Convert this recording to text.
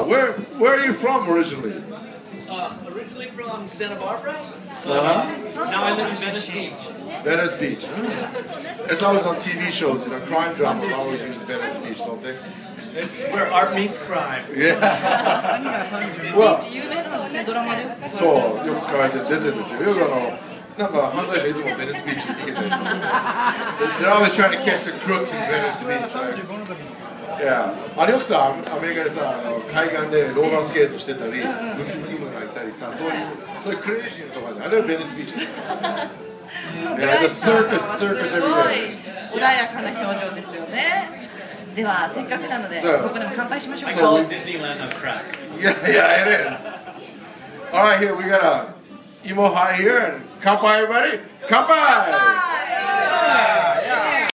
Where are you from originally? Originally from Santa Barbara. Uh-huh. Now I live in Venice Beach. Venice Beach. It's always on TV shows, crime dramas always use Venice Beach, don't they? It's where art meets crime. Yeah. Well, 有名なんですね、ドラマでよく使そう、 われてる。 よく使われて出てるんですよ。よくなんか犯罪者いつもベニスビーチに逃げたりする。They're always trying to catch the crooks in Venice Beach, right? Yeah. よくさ、アメリカでさ、海岸でローラースケートしてたり、ムキムキムがいたりさ、そういうクレイジーなところで、あれはベニスビーチだよ。Yeah, the circus すごい everywhere. 穏やかな表情ですよね。ではせっかくなのでここでも乾杯しましょう I か。 call it Disneyland on crack. Yeah, it is. All right, here we got a emo high here, and kanpai, everybody. Kanpai!